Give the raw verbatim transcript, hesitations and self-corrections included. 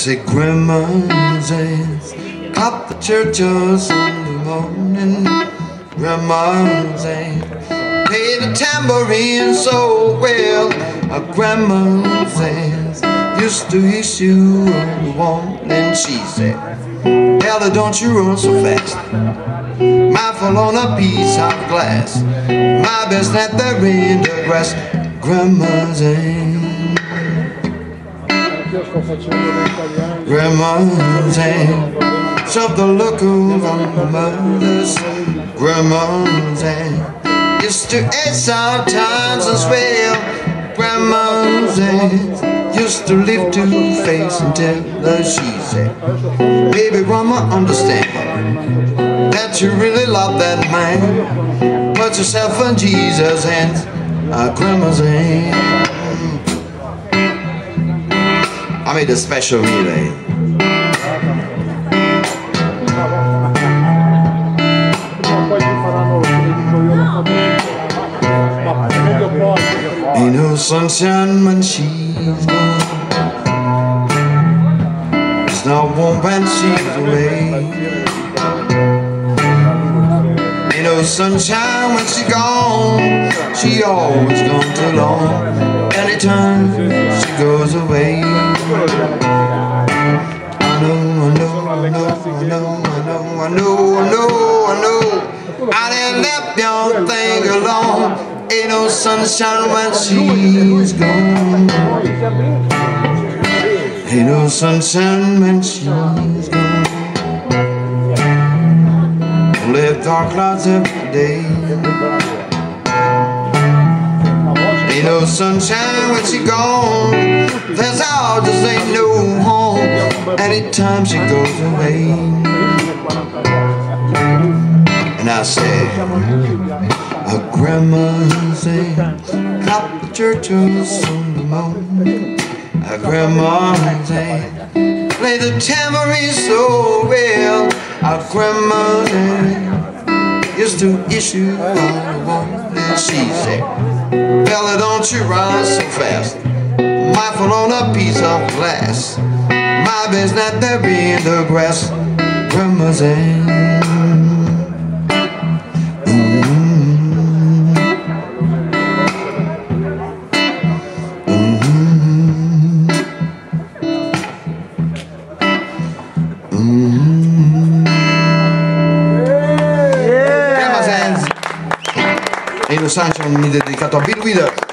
say grandma's hands clap the churches in the morning. Grandma's hands play the tambourine so well. A grandma's hands used to issue a warning. She said, Ella, don't you run so fast. Might fall on a piece of glass. My best snap there in the grass. Grandma's hand, grandma's hand, shove the locals on the mothers. Grandma's hand used to ache sometimes as well. Grandma's hand used to lift to face and tell her, she said, baby, grandma, understand that you really love that man. Put yourself in Jesus' hands. Uh, grandma's hand. I made a special relay. Ain't no sunshine when she's gone. It's not warm when she's away. Ain't no sunshine when she's gone. She always gone too long. Anytime she goes away. I know, I know, I know, I know, I know, I know, I know, I know. I didn't left young thing alone. Ain't no sunshine when she's gone. Ain't no sunshine when she's gone. Only dark clouds every day. Ain't no sunshine when she gone. There's all just ain't no home. Anytime she goes away. And I say, a grandma's hand clap the churches on the morning. A grandma's hand play the tambourine so well. A grandma's hand used to issue all the warning. She said, Bella, don't you run so fast. Might fall on a piece of glass. My best not there be in the grass. Grandma's hand. E lo Sunshine mi dedicato a Bill Withers.